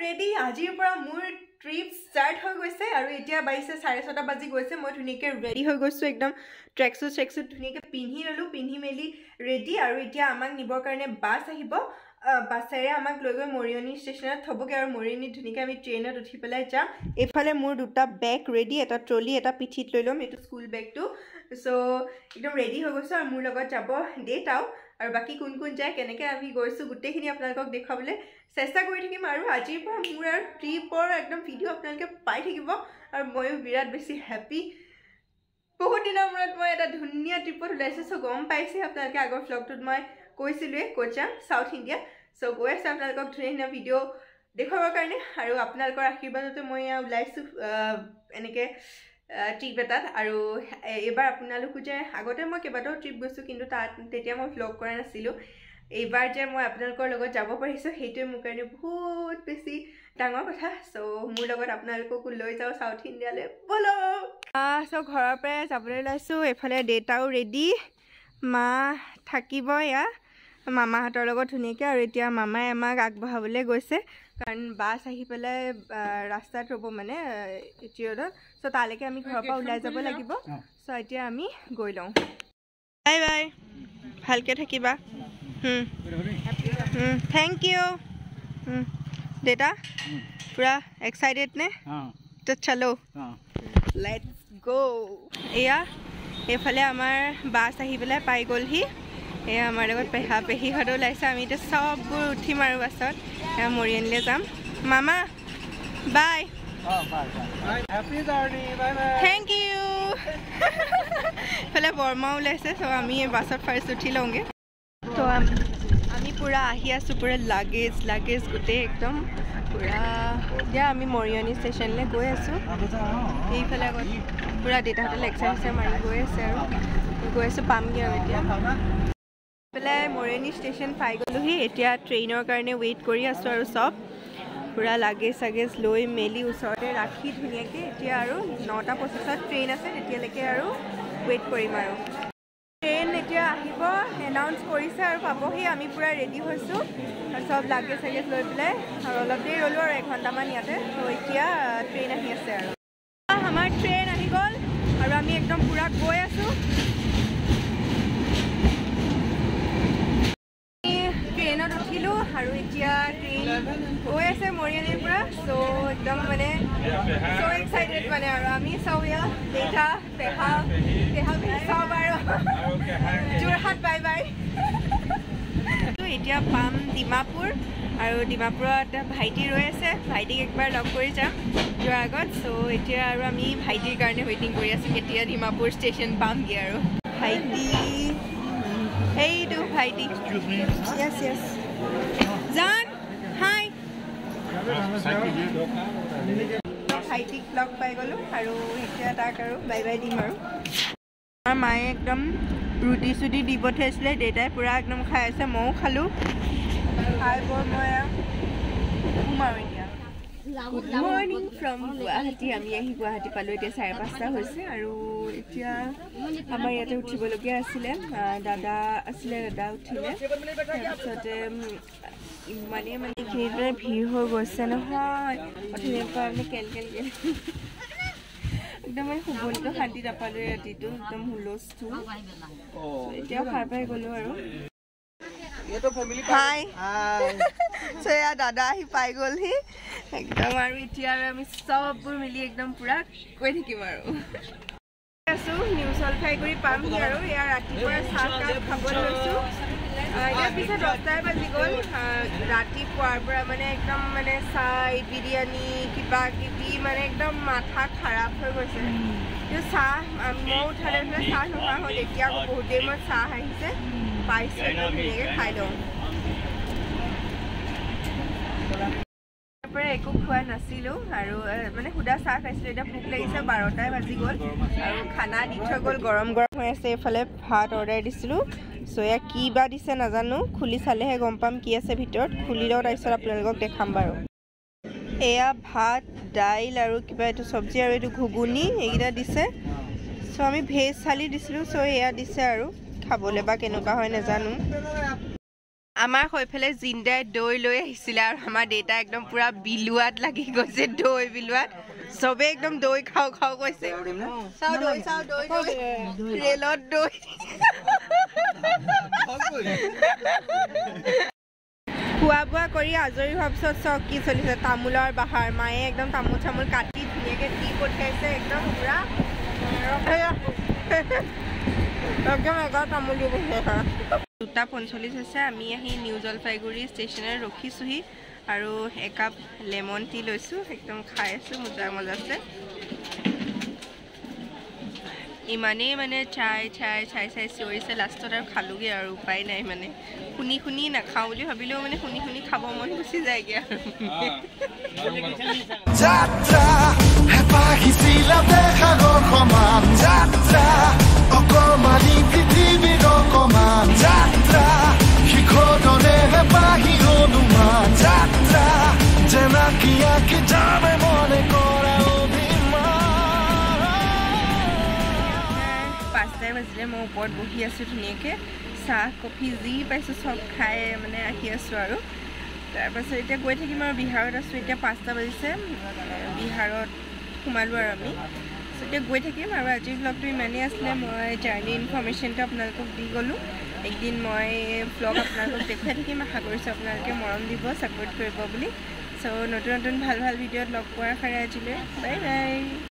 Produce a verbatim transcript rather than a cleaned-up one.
ready. Ajir pura mur trip start hoy goise aru etia baise সাড়ে ছটা baji goise moi thunike ready hoy goisu ekdom tracksuit tracksuit thunike pinhi lolu pinhi meli ready aru etia amak nibor karone bus ahibo basare amak logoi Morioni station at thoboge aru Morioni thunike ami train at uthi pelai jam efale mur duta bag ready eta trolley eta pichit loilom etu school bag tu so ekdom ready hoy goisu aru mur logot jabo date out আৰু বাকি কোন কোন যায় কেনেকে আমি গৈছো গুটেখিনি আপোনালোকক দেখাবলে চেষ্টা কৰি থাকিম আৰু আজিৰ পৰা মোৰ আৰু ট্ৰিপৰ একদম ভিডিও আপোনালোকে পাই থাকিব আৰু মই বিৰাট বেছি হ্যাপি বহুত দিনৰ মূৰত মই এটা ধুনীয়া ট্ৰিপত ওলাইছো সো গম পাইছে আপোনালোকে আগৰ ভ্লগটোত মই কৈছিলো কোচা সাউথ ইণ্ডিয়া সো গৈ আছে আপোনালোকক ধুনীয়া ভিডিও দেখাবৰ কাৰণে আৰু আপোনালোকৰ আশীৰ্বাদতে মই ওলাইছো এনেকে ট্ৰিপ এটাত আৰু এবাৰ আপোনালোকো যে আগতে মই কেবাটাও ট্ৰিপ গৈছো কিন্তু তাত তেতিয়া মই ভ্লগ কৰা নাছিলো এইবাৰ যে মই আপোনালোকৰ লগত যাব পাৰিছো হেইটোৱে মোৰ কাৰণে বহুত বেছি ডাঙৰ কথা সো মোৰ লগত আপোনালোককো লৈ যাও সাউথ ইণ্ডিয়ালে ব'লক আ সো ঘৰৰ পৰা যাবলৈ লাইছো এফালে ডেটাও ৰেডি মা থাকিব ইয়া মামাহঁতৰ লগত ধুনীয়াকে আৰু এতিয়া মামাই আমাক আগবঢ়াবলৈ গৈছে কাৰণ বাস আহি পেলাই ৰাস্তাত ৰব মানে এটিয়ৰ সো তালৈকে আমি ঘৰৰ পৰা ওলাই যাব লাগিব সো এতিয়া আমি গৈ লওঁ বাই বাই ভালকে থাকিবা hmm hmm thank you hmm ডেটা পুৰা এক্সাইটেড নে তো চলো লেটস গো এয়া এফালে আমাৰ বাস আহি পেলাই পাই গ'লহি এয়া আমাৰ লগত পেহা পেহী হদ ওলাইছে আমি এতিয়া সববোৰ উঠিম আৰু বাছত মৰিয়নলে যাম মামা বাই Oh, bye, bye. Happy journey. Bye, bye. Thank you. Pele Burma ulaise so ami basat first uthi longe. To ami pura ahi asu pura luggage luggage gute ekdom pura ya ami Morioni station le goi asu. Ei pele got pura data hotel exercise mari goi ase aru goi asu pam gi aru etia. Pele Morioni station pai golu hi etia trainer karone wait kori asu aru sob পুরা লাগে সাগেজ লৈ মেলি উছৰতে ৰাখি ধুনিয়াকে এতিয়া আৰু নটা পঁচিছত train আছে তেতিয়ালৈকে আৰু ওয়েট কৰিম আৰু ট্ৰেইন এতিয়া আহিব এনাউন্স কৰিছে আৰু পাবহি আমি পুৰা ৰেডি হৈছো আৰু সব লাগে সাগেজ লৈ পেলাই আৰু অলপ দেৰি ৰলো আৰু এক ঘণ্টামান ইয়াতে তো এতিয়া ট্ৰেইন আহি আছে আৰু আমাৰ ট্ৰেইন আহি গ'ল আৰু আমি একদম পুৰা গৈ আছো ট্ৰেইনত উঠিলো আৰু এতিয়া ট্ৰেইন গৈ আছে মৰিয়নিৰ পৰা সো একদম মানে সো এক্সাইটেড মানে আৰু আমি সব ইয়া দেখা দেখা দেখা সব আৰু যোৰহাট বাই বাই এতিয়া পাম ডিমাপুৰ আৰু ডিমাপুৰত ভাইটি ৰৈ আছে ভাইটিক একবাৰ লগ কৰি যাম যোৱাৰ আগত সো এতিয়া আৰু আমি ভাইটিৰ কাৰণে ৱেইটিং কৰি আছো কেতিয়া ডিমাপুৰ ষ্টেচন পামগৈ আৰু ভাইটি Hey, do Heidi. Excuse me. Yes, yes. Zan, hi. Heidi vlog pai golo aru etia tak aru bye bye dim aru. Amar mae ekdom ruti suti di pothaisile detai pura ekdom khai ase mou khalu. Khai bor moi umaru etia. Good morning from Guwahati. Ami ahi Guwahati palu etia চাৰে পাঁচটা হৈছে আৰু এতিয়া আমাৰ ইয়াতে উঠিবলগীয়া আছিলে দাদা আছিলে দাদা উঠিলে তাৰপিছতে মানে মানে কিনে ভিৰ হৈ গৈছে নহয় অথনিৰ পৰা আমি কেল কেল কেল একদম মানে শুবলৈতো শান্তি নাপালো ৰাতিটো একদম হুলস্থুল এতিয়া সাৰ পাই গ'লো আৰু হাই সো এয়া দাদা আহি পাই গ'লহি একদম আৰু এতিয়া আমি সববোৰ মিলি একদম পুৰা কৈ থাকিম আৰু আছো নিউ জলপাইগুৰি পামহি আৰু ইয়াৰ ৰাতিপুৱা চাহ কাপ খাবলৈ লৈছো ইয়াৰ পিছত দহটাই বাজি গ'ল ৰাতিপুৱাৰ পৰা মানে একদম মানে চাহ বিৰিয়ানী কিবা কিবি মানে একদম মাথা খাৰাপ হৈ গৈছে কিন্তু চাহ মই উঠালে মানে চাহ নোখোৱা হ'ল এতিয়া আকৌ বহুত দেৰি মই চাহ আহিছে পাইছো ধুনীয়াকৈ খাই লওঁ একো খোৱা নাছিলো আৰু মানে সুদা চাহ খাইছিলো এতিয়া ভোক লাগিছে বাৰটাই বাজি গ'ল আৰু খানা দি থৈ গ'ল গৰম গৰম হৈ আছে এফালে ভাত অৰ্ডাৰ দিছিলো সো এয়া কি বা দিছে নাজানো খুলি চালেহে গম পাম কি আছে ভিতৰত খুলি লওঁ তাৰপিছত আপোনালোকক দেখাম বাৰু এয়া ভাত দাইল আৰু কিবা এইটো চব্জি আৰু এইটো ঘুগুনি এইকেইটা দিছে সো আমি ভেজ থালি দিছিলো সো এয়া দিছে আৰু খাবলৈ বা কেনেকুৱা হয় নাজানো আমাৰ হৈফালে জিন্দাই দৈ লৈ আহিছিলে আৰু আমাৰ দেউতা একদম পুৰা বিলুৱাত লাগি গৈছে দৈ বিলুৱাত সবে একদম দৈ খাও খাও কৈছে চাও দৈ চাও দৈ দৈ ৰেলত দৈ খোৱা বোৱা কৰি আজৰি হোৱাৰ পিছত চক কি চলিছে তামোলৰ বাহাৰ মায়ে একদম তামোল চামোল কাটি ধুনীয়াকৈ দি পঠিয়াইছে একদম পুৰা একদম এগাল তামোল দি পঠিয়াইছে দুটা পঞ্চল্লিছ আছে আমি আহি নিউ জলপাইগুৰি ষ্টেচনত ৰখিছোহি আৰু একাপ লেমন টি লৈছোঁ একদম খাই আছোঁ মজা মজা আছে ইমানেই মানে চাই চাই চাই চাই চিঞৰিছে লাষ্টত আৰু খালোগৈ আৰু উপায় নাই মানে শুনি শুনি নাখাওঁ বুলি ভাবিলেও মানে শুনি শুনি খাব মন গুচি যায়গৈ আৰু যাত্ৰা হেপাহিছিলা দেখা গমান যাত্ৰা অকমানি পৃথিৱীৰ অকমান যাত্ৰা শিখৰৰে হেপাহি অনুমান যাত্ৰা যেনাকি আঁকি যাবে মনে কৰা পাঁচটাই বাজিলে মই ওপৰত বহি আছোঁ ধুনীয়াকৈ চাহ কফি যি পাইছোঁ চব খাই মানে আহি আছোঁ আৰু তাৰপাছত এতিয়া গৈ থাকিম আৰু বিহাৰত আছোঁ এতিয়া পাঁচটা বাজিছে বিহাৰত সোমালোঁ আৰু আমি এতিয়া গৈ থাকিম আৰু আজিৰ ব্লগটো ইমানেই আছিলে মই জাৰ্ণি ইনফৰ্মেশ্যনটো আপোনালোকক দি গ'লোঁ একদিন মই ব্লগ আপোনালোকক দেখুৱাই থাকিম আশা কৰিছোঁ আপোনালোকে মৰম দিব ছাপোৰ্ট কৰিব বুলি চ' নতুন নতুন ভাল ভাল ভিডিঅ'ত লগ পোৱাৰ আশাৰে আজিলৈ বাই বাই